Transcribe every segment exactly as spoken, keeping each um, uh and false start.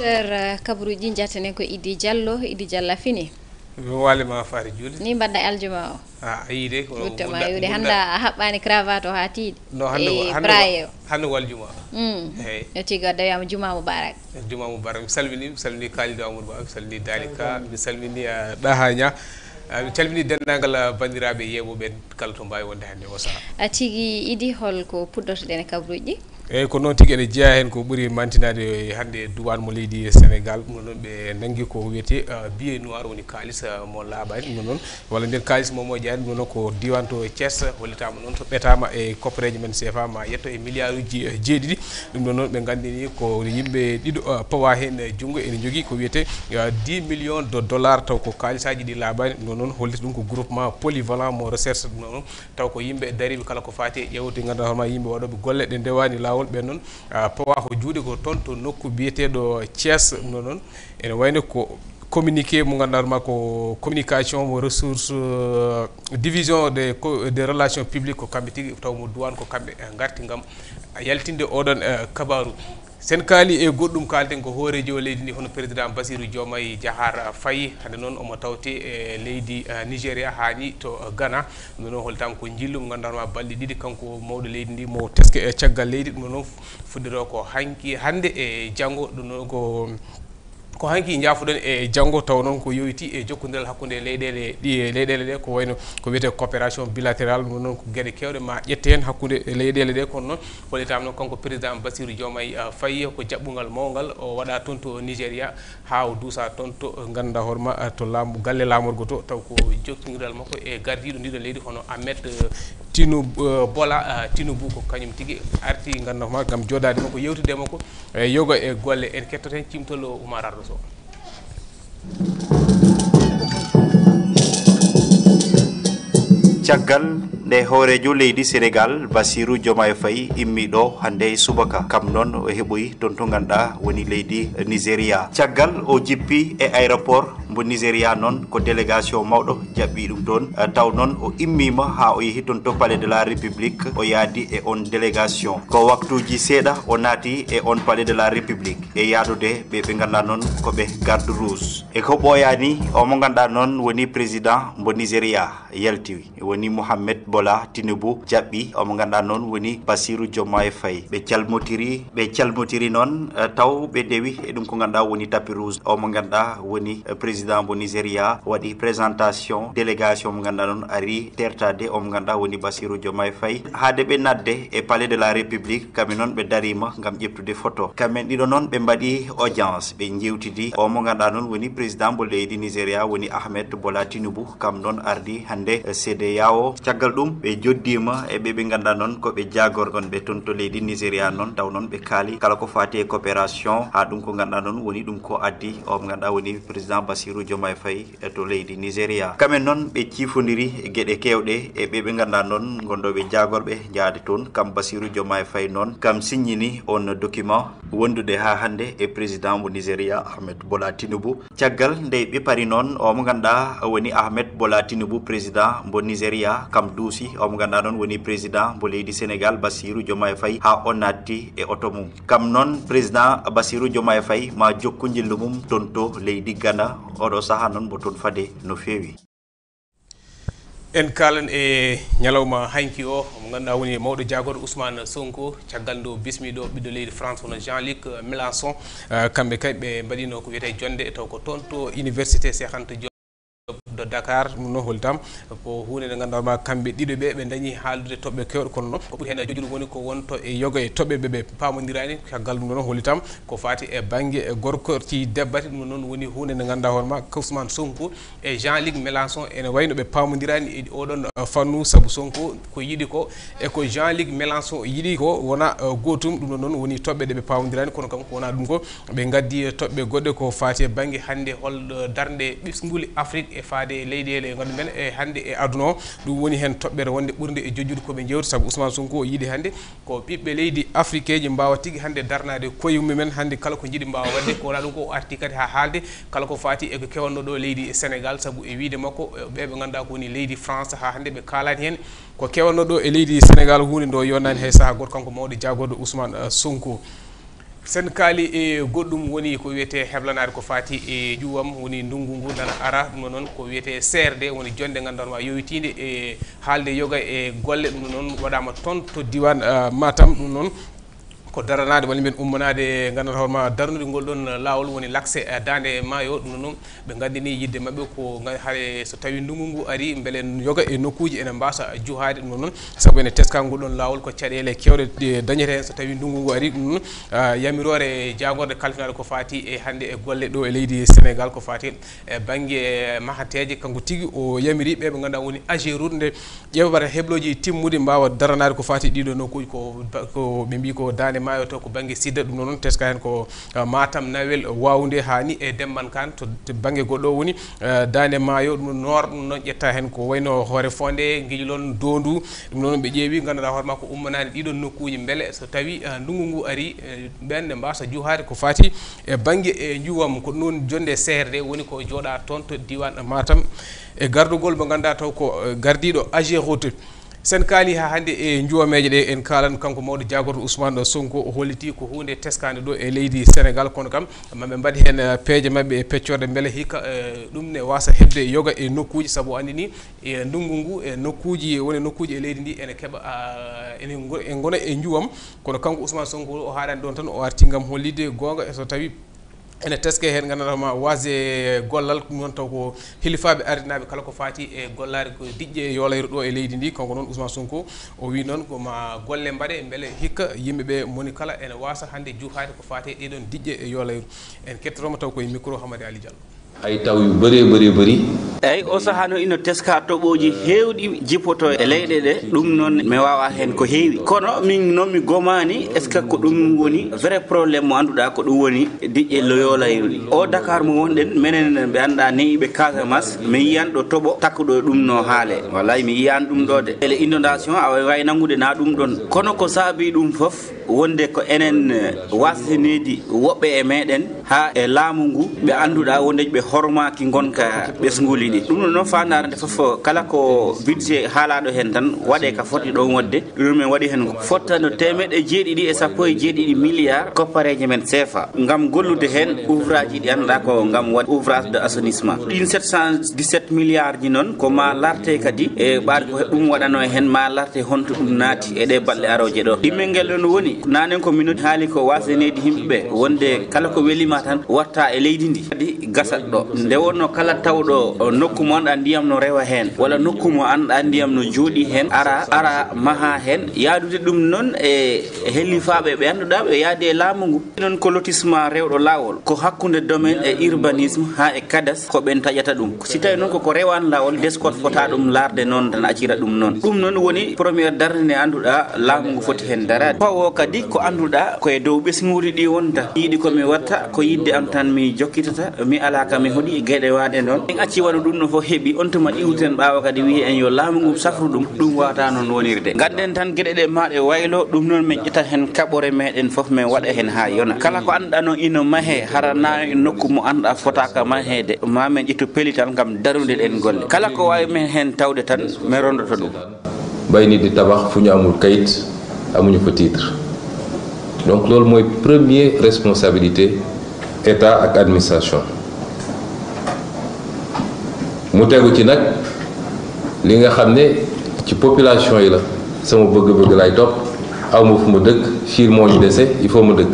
Sir Kabrouji jatane ko Idi Diallo Idi Diallo fini wale ma faari julde ni badda aljuma o ah ayide ko gudda yude handa habbani cravate o ha tiidi no hande hande hande wal juma mm hey yo tiga dayama juma mubarak juma mubarak mi salmini mi salmini Khalidou Amadou Ba mi salmini Dalika mi salmini Dahanya mi calmini dendagal bandiraɓe yeɓoɓe kala to mbawi wonde hande o saha a tigi Idi hol ko puddotoɗen e Kabrouji eyyi ko noon tigui ene jeeya hen ko ɓuuri mantinade hande duwan mo leydi Sénégal ɗum noon ɓe nangui ko wiyete billet noir woni kalis mo laaɓani ɗum noon walla nden kalis mo moƴƴani ɗum noon ko diwan to Thiès hollitama noon to ɓetama e koppareji men C F A ma yetto e milliard uji jeeɗiɗi ɗum ɗon noon ɓe gandini ko yimɓe ɗiɗo pawa hen junggo ene jogui ko wiyete dix millions de dollars taw ko kalisaji ɗi laaɓani ɗum ɗon noon hollita ɗum ko groupement polyvalent mo recherche ɗum noon taw ko yimɓe dariɓe kala ko fati e ƴewde ganduɗa hoorema yimɓe waɗoɓe golle ɗe ndewani law ɓe noon pawa ko juuɗe ko toon to nokku biyeteɗo Thiès ɗum noon ene wayno ko communiqué mo ganduɗa ko communication mo ressource division des des relations publiques ko kamɓe tigui taw mo duwan ko kamɓe garti gam yaltinde oɗon kabaru sen kaali e goɗɗum kalten ko hooreji o leydi ndi hono président Bassirou Diomaye Diakhar Faye hande noon omo tawte e leydi Nigéria haani to Ghana ɗum noon holtama ko jillu mo ganduɗa balɗe ɗiɗi kanko mawɗo leydi ndi mo teske e caggal leydi ɗum noon fuɗɗito ko hanki hande e janggo ɗum noon ko ko hanki jaafuɗon e janggo taw noon ko yoyti e jokkodiral hakkude leyɗele ɗi leyɗele ɗe ko wayno ko wiyete coopération bilatérale ɗum noon ko gueɗe kewɗe ma ƴette hen hakkude leyɗele ɗe kono noon hollitama noon kanko président Bassirou Diomaye Faye ko jaɓɓugal mawgal o waɗa toon to Nigéria ha o duusa toon to ganduɗa hoorema to laamu galle lamorgo to taw ko jokkodiral makko e gardiɗo ndiɗo leydi hono Ahmed Tinubu Bola Tinubu ko kañum tigui arti ganduɗa hoorema gam jodade makko yewtude makko e yogo e golle en kettoten cimtol Oumar Ardo Sow. Caggal nde hoorejo leydi Sénégal Bassirou Diomaye Faye immiɗo hande subaka kam noon o heɓoyi toon to ganduɗa woni leydi Nigéria caggal o jippi e aéroport mo Nigéria noon ko délégation mawɗo jaɓɓi ɗum toon taw noon o immima ha o yeehi toon to palais de la république o yaadi e on délégation ko waktuji seeɗa o naati e on palais de la république e yaadude ɓe ɓe ganduɗa noon koɓe garde rouge e ko ɓooyani o mo ganduɗa noon woni président mo Nigéria yalti woni Mohamed Bola Tinubu jaɓɓi omo ganduɗa noon woni Bassirou Diomaye Faye ɓe calmotiri ɓe calmotiri noon taw ɓe dewi e ɗum ko ganduɗa woni tapis rouge omo ganduɗa woni président mo Nigéria waɗi présentation délégation mo ganduɗa noon ari tertade omo ganduɗa woni Bassirou Diomaye Faye haade ɓe nadde e palais de la république kamɓe noon ɓe darima gam ƴettude photo kamɓen ɗiɗo noon ɓe mbaɗi audience ɓe jewtidi omo ganduɗa noon woni président mo leydi Nigéria woni Ahmed Bola Tinubu kam noon ardi hande C D A O caggal ɗum ɓe joddima e ɓe ɓe ganduɗa noon koɓe jagorgon ɓe toon to leydi Nigéria noon taw noon ɓe kaali kala ko fati e coopération ha ɗum ko ganduɗa noon woni ɗum ko addi o mo ganduɗa woni président Bassirou Diomaye Faye e to leydi Nigéria kamen noon ɓe cifodiri e gueɗe kewɗe e ɓe ɓe ganduɗa noon gondoɓe jagorɓe jaade toon kam Bassirou Diomaye Faye noon kam signini on document wondude ha hande e président mo Nigéria Ahmed Bola Tinubu caggal nde ɓe pari noon o mo ganduɗa woni Ahmed Bola Tinubu président mo Nigéria kam duusi omo ganduɗa noon woni président mo leydi Sénégal Bassirou Diomaye Faye ha o natti e auto mum kam noon président Bassirou Diomaye Faye ma jokku jillu mum toon to leydi Ghana oɗo saaha noon mo toon fade no fewi en kalan e ñalawma hanki o mo ganduɗa woni mawɗo jagorɗo Ousmane Sonko caggal nde bismiɗo ɓiɗɗo leydi France hono Jean-Luc Mélenchon kamɓe kay ɓe mbaɗino ko wiyete jonde taw ko toon to université Cheikh Anta Diop de Dakar ɗum noon holtam ko hunde nde ganduɗa ma kamɓe ɗiɗo ɓe ɓe dañi haaldude toɓɓe kewɗe kono noon ko ɓuuri hen jojuɗo woni ko wonto e yoga e toɓɓe ɓe ɓe pamodirani caggal ɗum noon hollitam ko fati e banggue e gorkoti debbati ɗum noon woni hunde nde ganduɗa hoorema Ousmane Sonko e Jean-Luc Mélenchon ene wayno ɓe pamodirani e oɗon fannu saabu Sonko ko yiiɗi ko e ko Jean-Luc Mélenchon yiiɗi ko wona gotum ɗum noon woni toɓɓe ɗe ɓe pamodirani kono kam ko wona ɗum ko ɓe gaddi toɓɓe goɗɗe ko fati e banggue hande hol darde ɓesguli Afrique e faade leyɗele gandu men e hande e aduna o ɗum woni hen toɓɓere wonde ɓurde e jojjude koɓe jewti saabu Ousmane Sonko o yiiɗi hande ko ɓiɓɓe leydi Afrique ji mbawa tigui hande darnade koye mumen hande kala ko jiiɗi mbawa wadde ko wona ɗum ko o arti kadi ha haalde kala ko fati eko kewanno ɗo leydi Sénégal saabu e wiide makko ɓe ɓe ganduɗa ko woni leydi France ha hande ɓe kalani hen ko kewanno ɗo e leydi Sénégal hunde ndo yonnani hay saaha goto kanko mawɗo jagorɗo Ousmane Sonko sen kaali e goɗɗum woni ko wiyete heblanade ko fati e ƴuwam woni ndungu ngu nana ara ɗum noon ko wiyete serde woni jonde gandanma yowitide e haalde yoga e golle ɗum noon waɗama toon to diwan Matam ɗum noon ko daranade walla mbiyen ummanade gandanɗa hoorema darnude ngol ɗon lawol woni l'accès dande maayo ɗum noon ɓe gandini yidde mabɓe ko haade so tawi ndungu ngu ari beele yoga e nokkuji ene mbasa juhade ɗum noon saabu ene teska ngol ɗon lawol ko caɗele kewɗe dañete hen so tawi ndungu ngu ari ɗum noon yamirore jagorde kalfinade ko fati e hande e golle ɗo e leydi Sénégal ko fati e banggue mahateje kanko tigui o yamiri ɓe ɓe ganduɗa woni agérude nde ƴewbata hebloji timmude mbawa daranade ko fati ɗiɗo nokkuji ko ko ɓe mbi ko dande maayo to ko banggue sidda ɗum noon teska hen ko Matam Nawel Wawde hani e Demban Kane to banggue goɗɗo woni dande maayo ɗum noor ɗum noon ƴetta hen ko wayno hoore fonde guijlon dondu ɗum noon ɓe ƴeewi ganduɗa hoorema ko ummanade ɗiɗon nokkuji beele so tawi ndungu ngu ari ɓenne mbasa juhade ko fati e banggue e juwam ko noon jonde serde woni ko jooɗa toon to diwan Matam e gardugol mo ganduɗa taw ko gardiɗo agéroute sen kaali ha hande e juwameje ɗe en kalan kanko mawɗo jagorto Ousmane Sonko o holliti ko hunde teskade ɗo e leydi Sénégal kono kam maɓe mbaɗi hen peeje mabɓe e peccorde beele hikka ɗum ne wasa hebde yoga e nokkuji saabu andi ni e ndungu ngu e nokkuji woni nokkuji e leydi ndi ene keeɓa ene gona e juwam kono kanko Ousmane Sonko o haɗani ɗon tan o arti gam hollide gonga so tawi ene teske hen gandanɗama wasde gollal ɗum noon taw ko hilifaɓe ardinaɓe kala ko fati e gollade ko diƴƴe yolayro ɗo e leydi ndi kanko noon Ousmane Sonko o wi noon koma golle mbaɗe beele hikka yimɓeɓe moni kala ene wasa hande juhade ko fati ɗiɗon diƴƴe e yolayro en kettoroma taw koye micro Hamady Ali Diallo ay taw yu bëree bëri bëri eyyi o sahano ino teska toɓoji hewɗi jippoto e leyɗe ɗe ɗum noon mi wawa hen ko heewi kono min noon mi gomani est ce que ko ɗum woni vrai probléme mo anduɗa ko ɗum woni diƴƴe loyolayru ɗi o Dakar mo wonɗen minen ɓe anduɗa neyiɓe Casamance mi yiyan ɗo toɓo takkuɗo ɗum no haale wallay mi yiyani ɗum ɗo de ele inondation awa wawi nangude na ɗum ɗon kono ko saabi ɗum foof wonde ko enen wasnidi woɓɓe e meɗen ha e laamu ngu ɓe anduɗa wonde ɓe hormaki gonka ɓesguli ɗi ɗum noon fandarde foof kala ko budget haalaɗo hen tan waɗe ka foti ɗon wadde ɗum min waɗi hen fottano temeɗe jeeɗiɗi e sappo e jeeɗiɗi milliard koppareje men C F A gam gollude hen ouvrage ɗi anduɗa ko gam waɗ ouvrage de assainissement ɗin sept cent dix-sept milliards ji noon ko ma larte kadi e ɓaade ko ɗum waɗano hen ma larte honto ɗum naati e ɗe balɗe aroje ɗo ɗimmel ngel ɗon woni nanen ko minute haali ko wasdenede yimɓeɓe wonde kala ko welima tan watta e leydi ndi kadi gasat ɗo nde wonno kala tawɗo nokku mo anduɗa ndiyam no rewa hen walla nokku mo anduɗa ndiyam no jooɗi hen ara ara maha hen yaadude ɗum noon e hellifaɓe ɓe anduɗa ɓe yaade e laamu ngu noon ko lotissement rewɗo lawol ko hakkude domaine e urbanisme ha e kadas ko ɓen taƴata ɗum si tawi noon koko rewan lawol descot fota ɗum larde noon tan accira ɗum noon ɗum noon woni premiére darde nde anduɗa laamu ngu foti hen darade fawo kadi ko anduɗa koye dow ɓesguji ɗi wonta yiiɗi komi watta ko yidde am tan mi jokkitata mi ala ka mi hoɗi gueɗe waɗe noon en acci waɗa ɗum no fof heeɓi on tuma iwten ɓawa kadi wi en yo laamu ngu safru ɗum ɗum wata noon wonirde ganden tan gueɗe ɗe maɗe waylo ɗum noon min ƴetta hen kaɓore meɗen foof min waɗa hen ha yona kala ko anduɗa noon ino maahe harana e nokku mo anduɗa fotaka mahede ma min ƴettu peeli tan gam darude ɗen golle kala ko wawi men hen tawde tan min rondoto ɗum baynide tabax fu ñu amul kayit amuñu fa titre donc loolu mooy première responsabilité état ak administration mu tegu ci nag li nga xam ne ci population yi la sama bëgg-bëgg lay topp aw ma fu ma dëkk fiir moo ñu dese il faut ma dëkk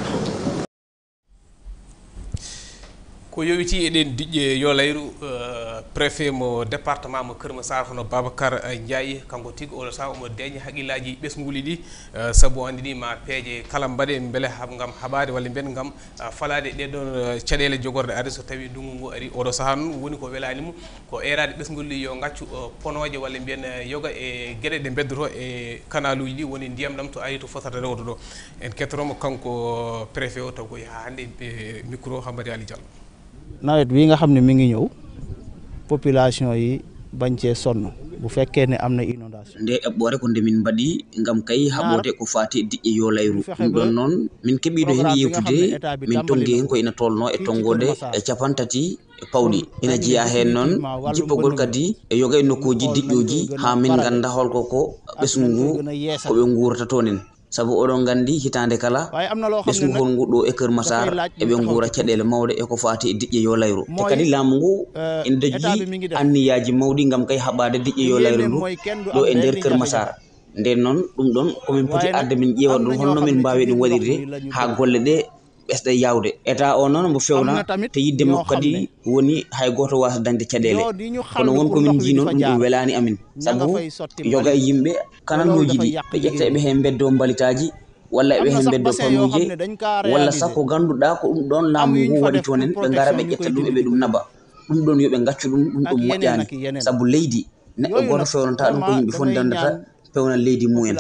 ko yowiti eɗen diƴƴe yolayru préfet mo département mo Keur Massar hono Babacar Ndiaye kanko tigui oɗo saha omo deña haaqillaji ɓesguli ɗi saabu andi ni ma peeje kala mbaɗe beele gam haɓade walla mbiyen gam falade ɗeɗon caɗele jogorde arde so tawi ndungu ngu ari oɗo saha noon woni ko welanimo ko erade ɓesguli ɗi yo gaccu ponoje walla mbiyen yoga e gueɗe ɗe beddoto e canal uji ɗi woni ndiyam ɗam to ari to fotata rewde ɗo en kettoromo kanko préfet o taw koye ha hande e micro Hamady Ali Diallo nawet wi nga xam ne mi ngi ñëw population yi bañ cee sonn bu fekkee ne am na inondation nde eɓɓore ko nde min mbaɗi ngam kay haɓote ko fati diƴƴe yo layru ɗum ɗon noon min keɓiɗo hen yewtude min tongi hen ko ina tolno e tongode e capantati pawɗi ina jiya hen noon jippogol kadi e yoga e nokkuji diƴƴoji ha min ganda holko ko ɓesgu ngu koɓe guurata toon en sabu oɗon gandi hitande kala ɓe suhol ngu ɗo e Keur Massar eɓe nguura caɗele mawɗe eko fati e diƴƴe yo layru te kadi laamu ngu ene dañi anniyaji mawɗi gam kay haɓade diƴƴe yo layru ndu ɗo e nder Keur Massar nden noon ɗum ɗon komin poti arde min ƴeewa ɗum holno min mbawi ɗum waɗirde ha golle ɗe ɓesɗe yawde état o noon mo fewna te yidde makko kadi woni hay goto wasa dañde caɗele kono won komin ji noon ɗum ɗum welani amin saabu yoga e yimɓe kanaluji ɗi ɓe ƴetta eɓe hen beddo balitaji walla eɓe hen beddo famuje walla sakko ganduɗa ko ɗum ɗon laamu ngu waɗi tonen ɓe gara ɓe ƴetta ɗum eɓe ɗum naba ɗum ɗon yoɓe gaccu ɗum ɗum ɗum moƴƴani saabu leydi neɗɗo goto fewnata ɗum ko yimɓe fof dandata pewna leydi mumen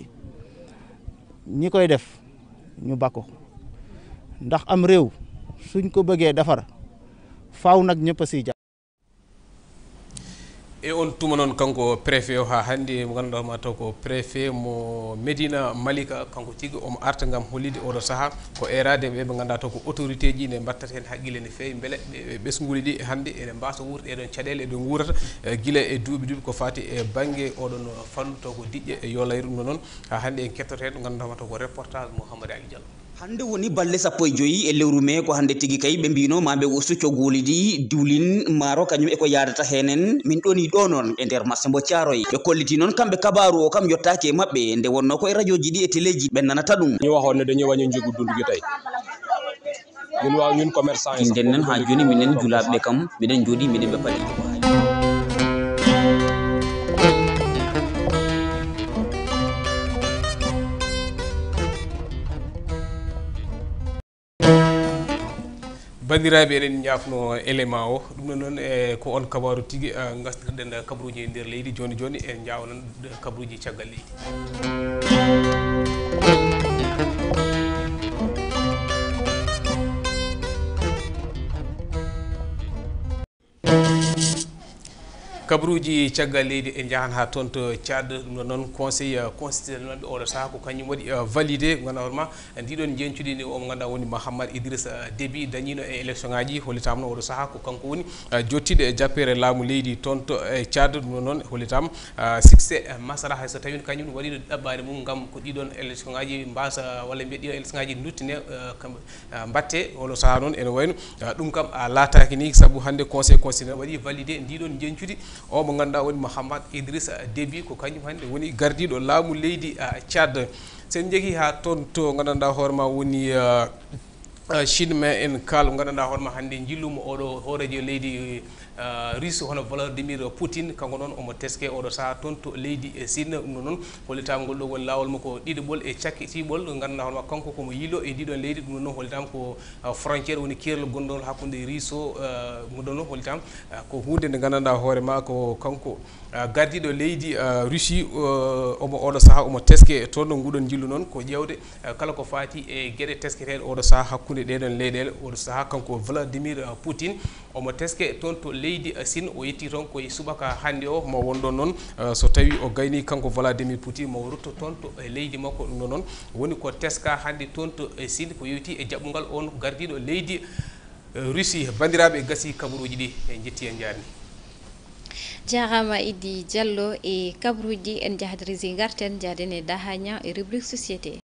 ñi koy def ñu bako ndax am réew suñ ko bëggee defar faaw nag ñëpp a siy jàpp e on tuma noon kanko préfet o ha hannde mo ganduɗa ma taw ko préfet mo Médina Malika kanko tigui omo arta gam hollide oɗo saaha ko erade ɓe ɓe ganduɗa taw ko autorité ji ne mbattat hen haqqille ne fewi beele ɓesguli ɗi hannde ene mbasa wuurde eɗon caɗele eɗon guurata guila e duuɓi duuɓi ko fati e banggue oɗon fannu taw ko diƴƴe e yo layru ɗum noon ha hannde en kettoto hen ɗo ganduɗa ma taw ko reportage Mouhamadou Ali Diallo hande woni balle sappo e joyyi e lewru mai ko hande tigui kay ɓe mbino maɓe ustu coggoli ɗi diwlin maaro kañum eko yadata henen min ɗoni ɗo noon e nder marché mbo Thiaroye ɓe kolliti noon kamɓe kabaru o kam yottaki e mabɓe nde wonno ko e radio ji ɗi e téléji ɓe nanata ɗum ñu waxoon ne dañuy wañu njëgu dund gi tey ñun waaw ñun commerçant yi nden nen ha joni minen julaɓeɓe kam miɗen jooɗi miɗen ɓe paɗi bandiraɓe eɗen jafno élément o ɗum noon e ko on kabaru tigui gasdirɗen kabaruji e nder leydi joni joni en jawnan kabaruji caggal leydi kabruji caggal leydi e jahan ha toon to Tchad ɗum noon conseil constitutionnel ɓe oɗo saaha ko kañum waɗi validé ganduɗa hoorema ndiɗon jencuɗi ni omo ganduɗa woni Mahamad Idrissa Déby dañino e élection ngaji hollitama no oɗo saaha ko kanko woni jottiɗo e jappere laamu leydi toon to e Tchad ɗum noon hollitama succès masara hayso tawi kañum waɗino ɗaɓɓade mum gam ko ɗiɗon élection ngaji mbasa walla mbiya ɗiɗon élection ngaji duttine mbatte oɗo saaha noon ene wayno ɗum kam a laataki ni saabu hande conseil constitutionnel waɗi validé ndiɗon jencuɗi o mo ganduɗa woni Mahamad Idrissa Déby ko kañum hande woni gardiɗo laamu leydi Tchad sen jeehi ha toon to gandanɗa hoorema woni Chine mais en kal gandanɗa hoorema hande jillumo oɗo hoorejo leydi Russie hono Vladimir Poutine kanko noon omo teske oɗo saaha toon to leydi Chine ɗum noon hollitama ngol ɗo woni lawol makko ɗiɗoɓol e cakkitiɓol ganduɗa hoorema kanko komo yiilo e ndiɗon leydi ɗum noon hollitama ko frontiére woni kerlo gonɗon hakkude Russie mo ɗon noon hollitama ko hunde nde gandanɗa hoorema ko kanko gardiɗo leydi Russie omo oɗo saaha omo teske toon no nguɗon jillu noon ko ƴewde kala ko fati e gueɗe tesketeɗe oɗo saaha hakkude ɗeɗon leyɗele oɗo saaha kanko Vladimir Poutine omo teske toon to leydi Chine o yetti toon koye subaka hande o mo wonɗon noon so tawi o gayni kanko Vladimir Poutine mo rutto toon to e leydi makko ɗum ɗon noon woni ko teska hande toon to e Chine ko yewti e jaɓɓugal on gardiɗo leydi Russie bandiraɓe gasi kabaruji ɗi e jetti en jarni jarama Idi Diallo e kabruji en jahdirizi garten jaden e Dahania e rubrique société